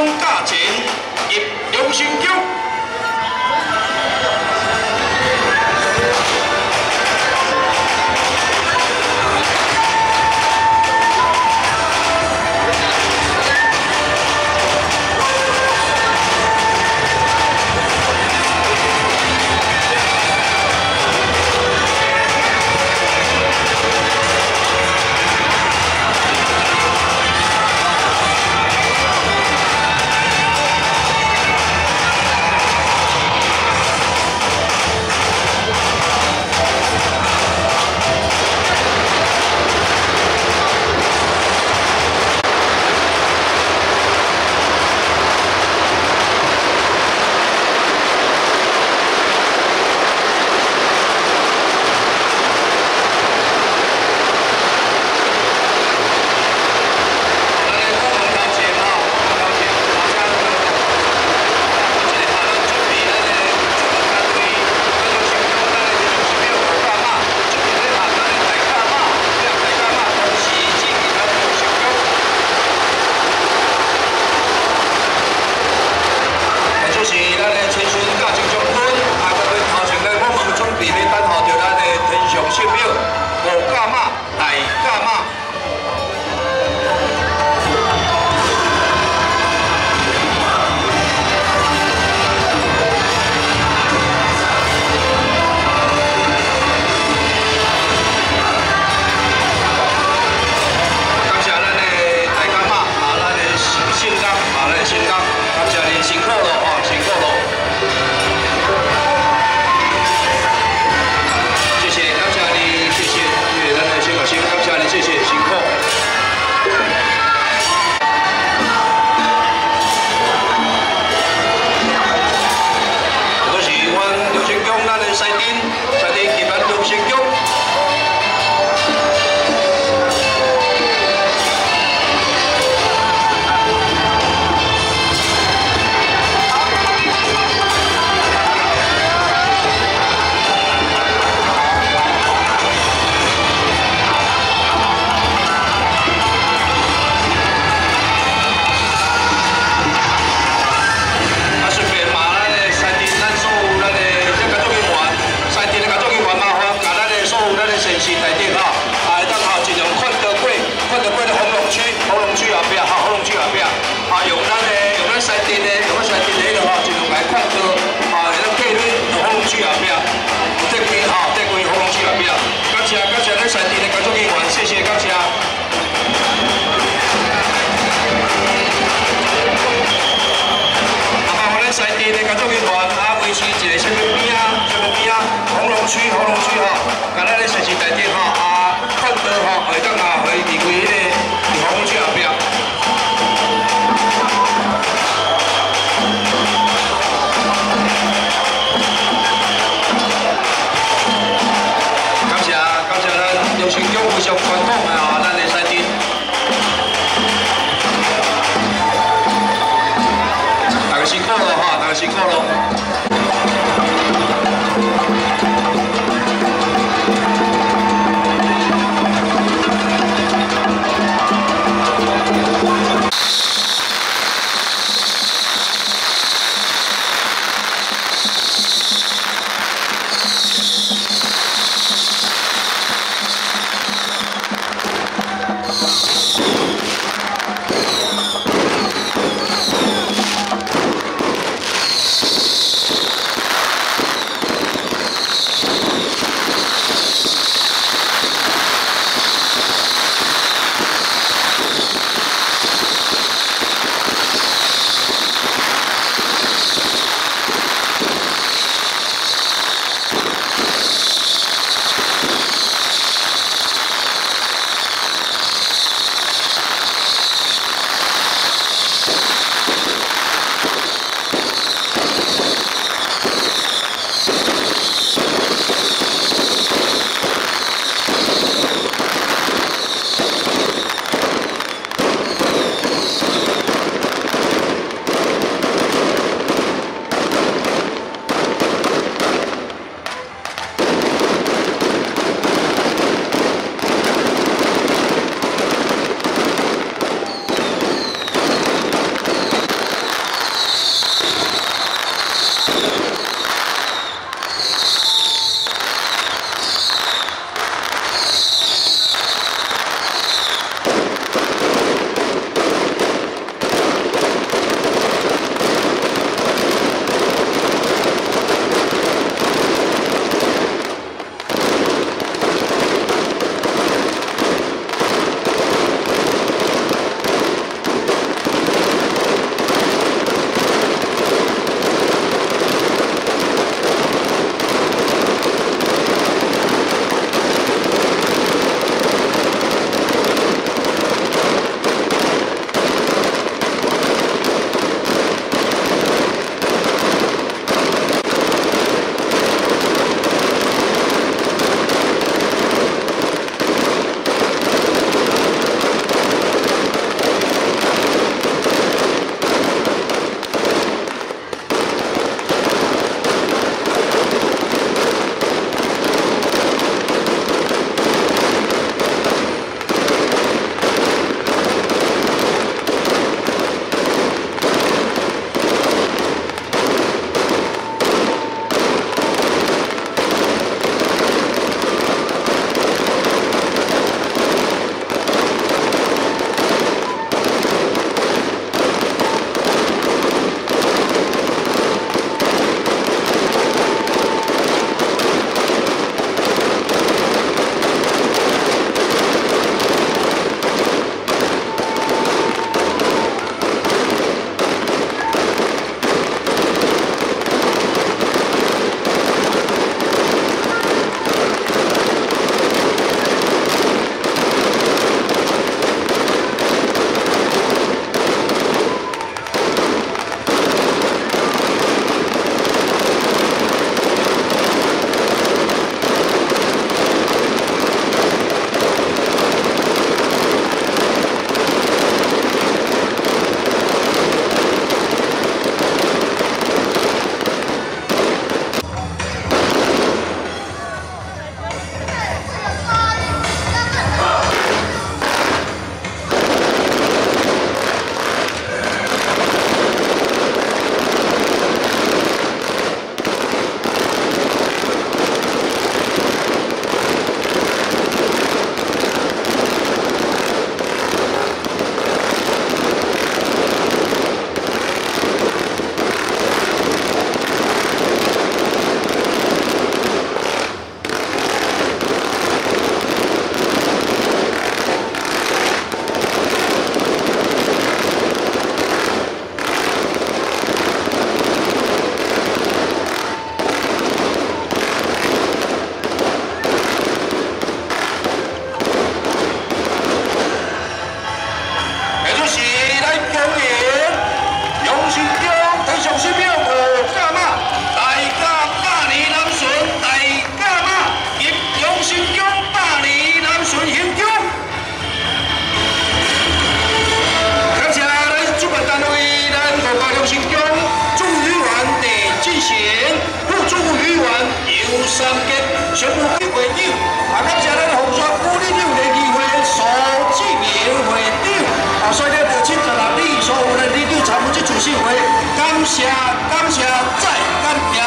驾前入永兴宫。 区吼，啊，看到吼，会当啊，会离开迄个红龙区后壁。 全部归会长，感谢咱洪山区里长的议会苏志明会长，率领着76里所有的里长参与这次盛会，感谢再感谢。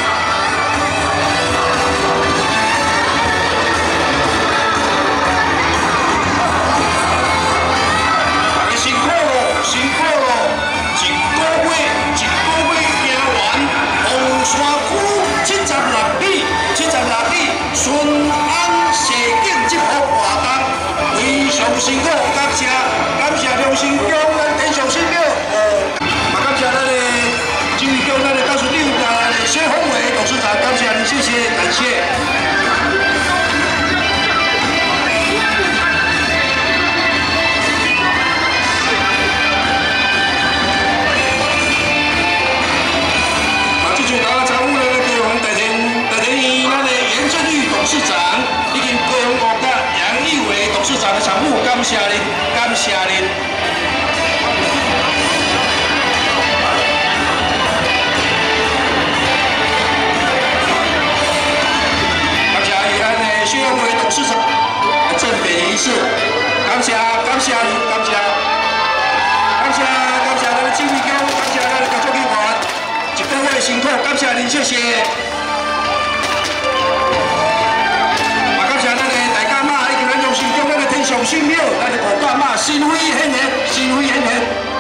辛苦咯，一个月行完洪山区76里顺安社景这项活动，非常辛苦，感谢良心乡咱天上新庙，也感谢咱的金鱼乡咱的干事长咱的谢宏伟董事长，感谢您，谢谢，感谢。 董事长以及高雄国家杨义伟董事长的常务，感谢您，感谢您。感谢宜安的谢永伟董事长赠别仪式，感谢您，感谢咱的经理哥，感谢咱的工作人员，一个月辛苦，感谢您，谢谢。 上新庙，咱的五干妈心灰显现，心灰显现。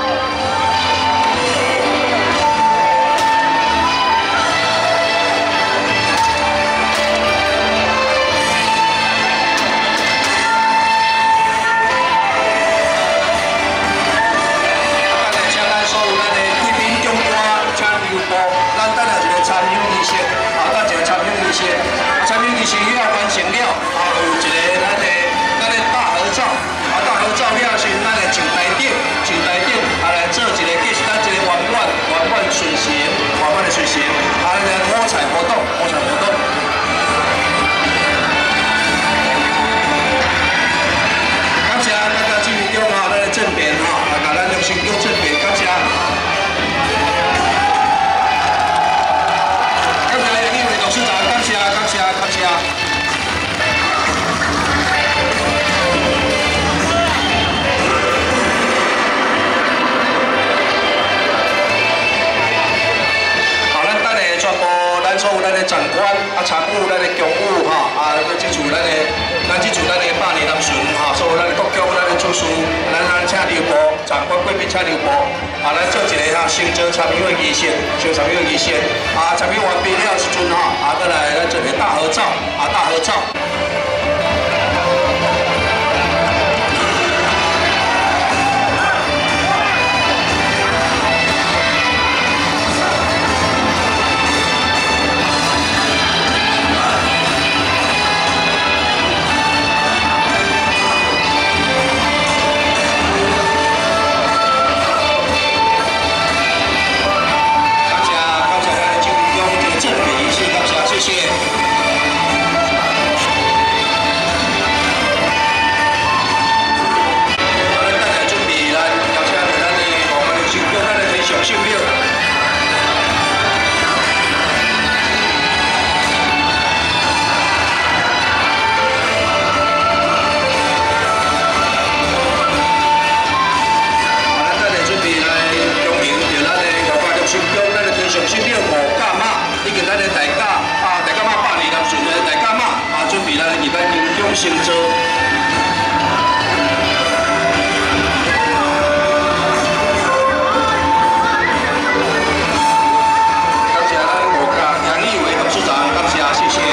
请咱所有咱的贵宾长官、请留步，咱等下一个参香仪式，等一个参香仪式，参香仪式了完成了，有一个咱的。 大合照，大合照了是咱的上台顶，来做一个计是咱一个圆满顺行，的顺行，来五彩活动。感谢大家进入中咱的正面甲咱用心用正面，感谢。感谢杨义伟董事长，感谢。 所有咱的长官参与咱的公务这次咱的百年南巡所有咱的国疆咱的主事，咱请留步，长官贵宾请留步，咱做一个升座参与的仪式，参与完毕了时阵再来咱做一个大合照，大合照。 行舟。感谢咱国家杨义伟董事长，感谢，谢谢。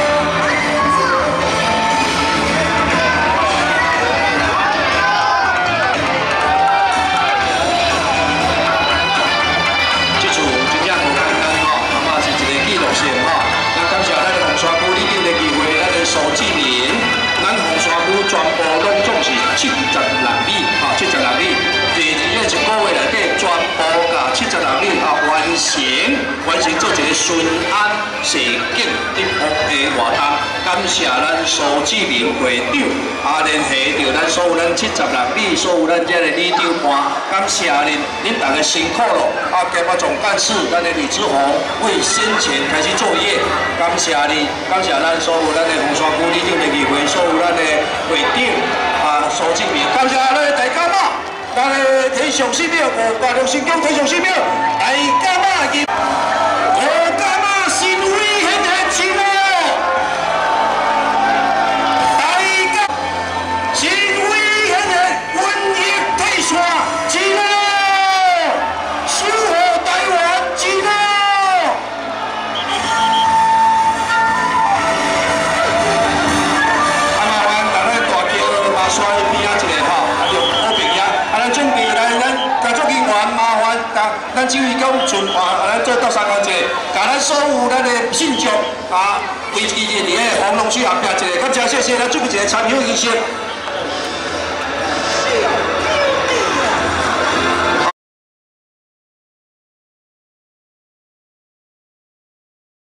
这次真正无简单嘛是一个纪录性咱感谢咱的洪山区里长的议会，咱的苏志明。 咱洪山区全部拢总是76里，76里。第二个1个月内底，全部甲76里完成做一个顺安社景直福的活动，感谢咱苏志明会长，联系到咱所有咱76里所有咱这个里长官，感谢恁大家辛苦了。加总干事咱的吕志宏为先前开始作业，感谢你，感谢咱所有咱的红山区里长的议会，所有咱的会长苏志明，感谢咱的大家嘛。 咱的体上寺庙586新疆体上寺庙，大家嘛入，大家嘛神威显赫真哦！大家神威显赫，瘟疫退散真哦！守护台湾真哦！麻烦大家大桥马山边仔一个吼，好平安。 咱准备来，咱工作人员麻烦咱指挥讲尽快，咱做到3工节，甲咱所有咱的信众维持伫个红龙区后壁一个，感谢谢谢，咱准备一个参与仪式。